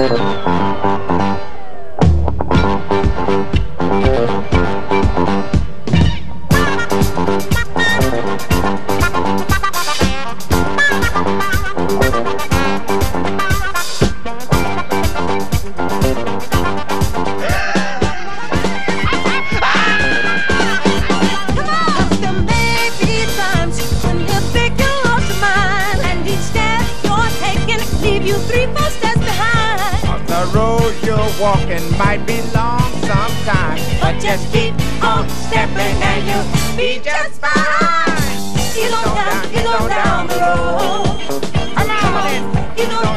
Walking might be long sometimes, but just keep on stepping and you'll be just fine. Get on down the road. Come on in. Get on